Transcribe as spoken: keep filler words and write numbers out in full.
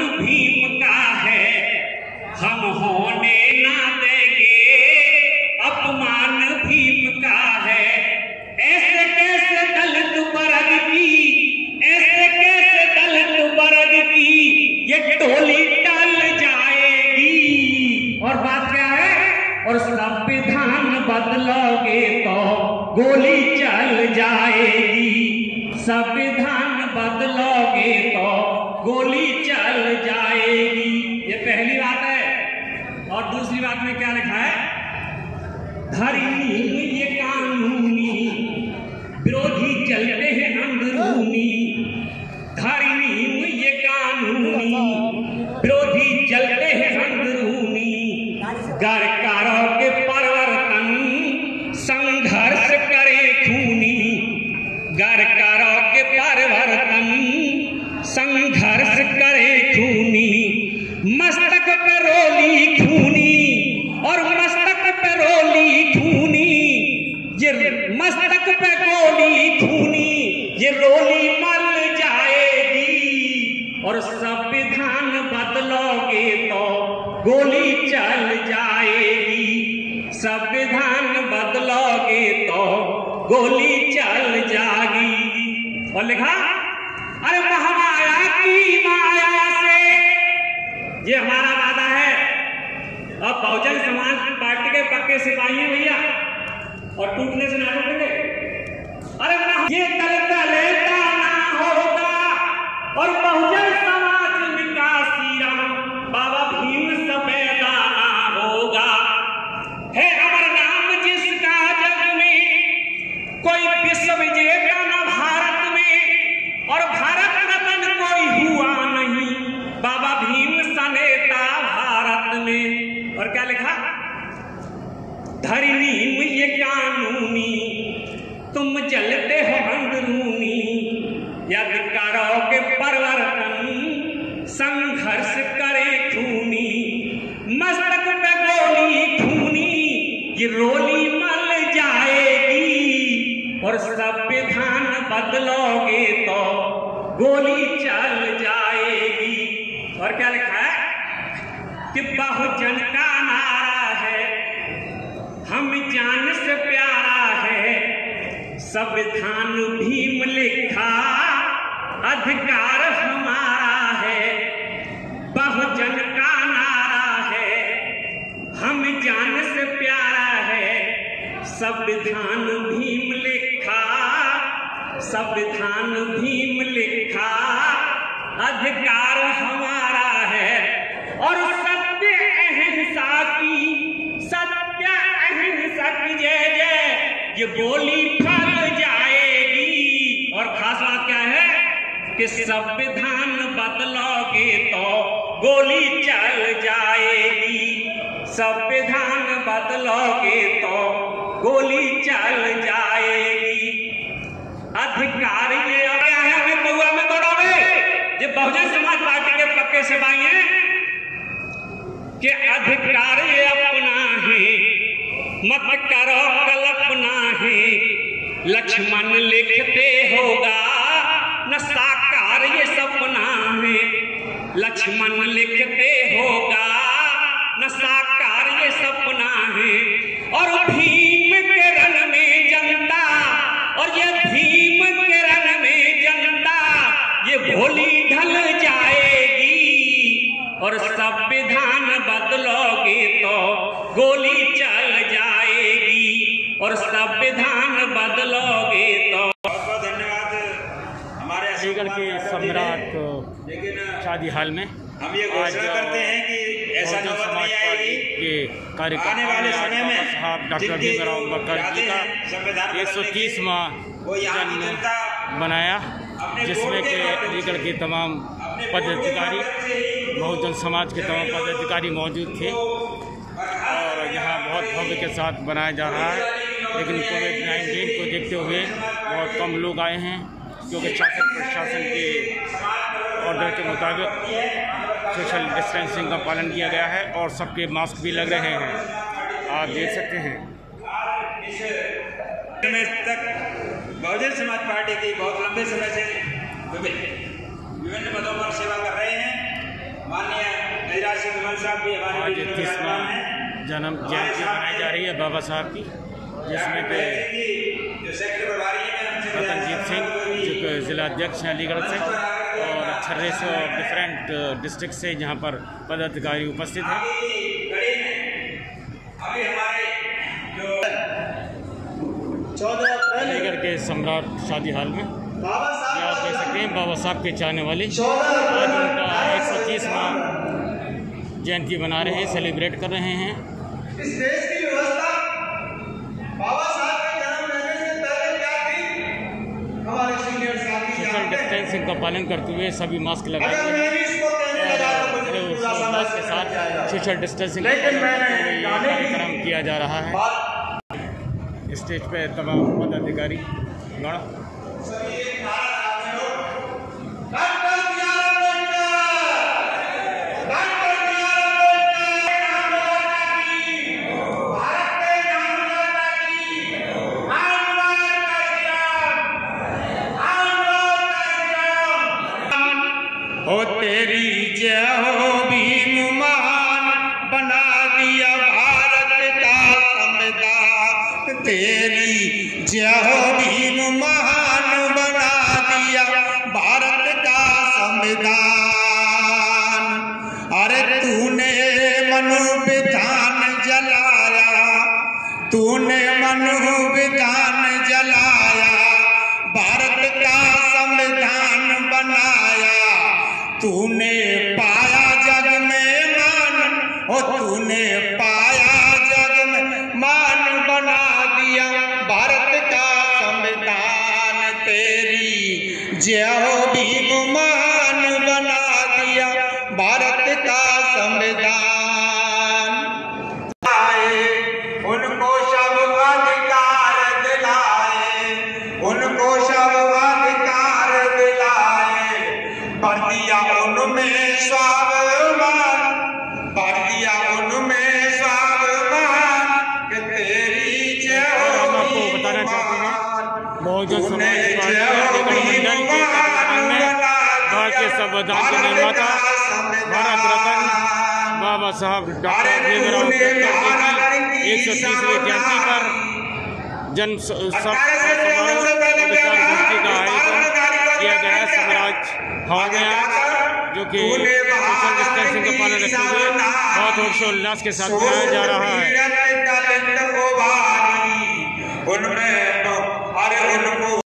भीम का है, हम होने ना देंगे अपमान भीम का है। ऐसे कैसे दलित वर्ग की, ऐसे कैसे दलित वर्ग की ये टोली टल जाएगी। और बात क्या है? और संविधान बदलोगे तो गोली चल जाएगी, संविधान बदलोगे तो गोली चल जाएगी। ये पहली बात है। और दूसरी बात में क्या लिखा है? धर्मी ये कानूनी, विरोधी चलते हैं अंदरूनी। धर्मी ये कानूनी, विरोधी चलते हैं अंदरूनी। गरकारों के परिवर्तन संघर्ष करे खूनी, गरकारों के परिवर्तन संघर्ष करे खूनी। मस्तक पे रोली खूनी और मस्तक पे रोली खूनी, ये मस्तक पे गोली खूनी, ये रोली मर जाएगी। और संविधान बदलोगे तो गोली चल जाएगी, संविधान बदलोगे तो गोली चल जाएगी। और लिखा, अरे महामाया की माया से, ये हमारा वादा है। अब बहुजन समाज पार्टी के पक्के सिपाही हैं भैया, और टूटने से ना टूटेंगे। अरे ये दलित लेता ना होगा और बहुजन समाज विकासी राम बाबा भीम सफेदा ना होगा। है अमर नाम जिसका जग में, कोई विश्व विजेता ना भारत में, और भारत रत्न कोई हुआ नहीं बाबा भीम सनेता भारत में। और क्या लिखा? धर्मी ये कानूनी, तुम जलते हो अंदरूनी। अधिकारों के परिवर्तन संघर्ष करे खूनी, मस्तक पे गोली खूनी, ये रोली मल जाएगी। और संविधान बदलोगे तो गोली चल जाएगी। और क्या लिखा है? कि बहुजन का नारा है, हम जान से प्यारा है। संविधान भीम लिखा, अधिकार हमारा है। बहुजन का नारा है, हम जान से प्यारा है। संविधान भीम लिखा, संविधान भीम लिखा, अधिकार हमारा है। और सत्य अहिंसा की, सत्य अहिंसा की जय जय, ये बोली फल जाएगी। और खास बात क्या है? कि संविधान बदलोगे तो गोली चल जाएगी, संविधान बदलोगे तो गोली चल जाएगी। अधिकार ये आ गया है, हमें बउआ में दौड़ावे। ये बहुजन समाज पार्टी के पक्के सिपाही हैं कि अधिकार ये अपना है, मत करो कल्पना है। लक्ष्मण लिखते होगा न साकार ये सपना है, लक्ष्मण लिखते होगा न साकार ये सपना है। और भीम के रण में जनता, और ये भीम के रण में जनता, ये भोली ढल जाएगी। और संविधान बदलोगे तो गोली चल जाएगी, और संविधान बदलोगे तो। बहुत बहुत धन्यवाद हमारे अलीगढ़ के सम्राट शादी हाल में हम ये घोषणा करते हैं कि ऐसा नौबत नहीं आएगी के कार्यक्रम आने वाले समय में साहब डॉक्टर भीमराव अम्बेडकर जी का एक सौ तीसवां जन्म बनाया, जिसमें के अलीगढ़ के तमाम पदाधिकारी, बहुजन समाज के तमाम पदाधिकारी मौजूद थे। और यहाँ बहुत भव्य के साथ बनाया जा रहा है, लेकिन कोविड नाइन्टीन को देखते हुए बहुत कम लोग आए हैं, क्योंकि शासन प्रशासन के ऑर्डर के मुताबिक सोशल डिस्टेंसिंग का पालन किया गया है और सबके मास्क भी लग रहे हैं, आप देख सकते हैं। तक बहुजन समाज पार्टी की बहुत लंबे समय से विभिन्न विभिन्न पदों पर सेवा कर रहे हैं। आज तीसवा जन्म जयंती मनाई जा रही है बाबा साहब की, जिसमें पे रतनजीत सिंह जो कि जिला अध्यक्ष हैं अलीगढ़ से और छर्रे से और डिफरेंट डिस्ट्रिक्ट से यहाँ पर पदाधिकारी उपस्थित हैं। अलीगढ़ के सम्राट शादी हाल में आप देख सकते हैं बाबा साहब के चाहने वाले आज उनका एक सौ तीसवां जयंती मना रहे हैं, सेलिब्रेट कर रहे हैं। इस देश की व्यवस्था बाबा साहब के जन्म लेने से पहले क्या थी? हमारे सीनियर साथी सोशल डिस्टेंसिंग का पालन करते हुए सभी मास्क लगाए अगर मैं भी इसको कहने लगा तो मुझे पूरा समझ मास्क के साथ सोशल डिस्टेंसिंग कार्यक्रम किया जा रहा है। स्टेज पे तमाम पदाधिकारी गण ओ तेरी जय हो भीम महान बना दिया भारत का संविधान, तेरी जय हो भीम महान बना दिया भारत का संविधान। अरे तूने मनोविधान जलाया, तूने मनोविधान जलाया, भारत का संविधान बनाया, तूने पाया जग में मान, ओ तूने पाया जग में मान बना दिया भारत का संविधान, तेरी जय हो भीम महान बना दिया भारत का संविधान। उनको सब अधिकार दिलाए, उनको सब अधिकार दिलाए, भर दिया उनमें स्वाभिमान, भर दिया उनमें स्वाभिमान कि तेरी जय हो हम आपको बताना चाहते हैं बहुजन समाज पार्टी अलीगढ़ मंडल के कार्यक्रम में भारतीय संविधान के निर्माता भारत रत्न बाबा साहब डॉक्टर भीमराव अम्बेडकर की एक सौ तीसवीं जयंती पर जन समारोह विचार गोष्ठी का आयोजन किया गया स्वराज हॉल में आज, जो कि सोशल डिस्टेंसिंग का पालन रखते हुए बहुत हर्षोल्लास के साथ मनाया जा रहा है।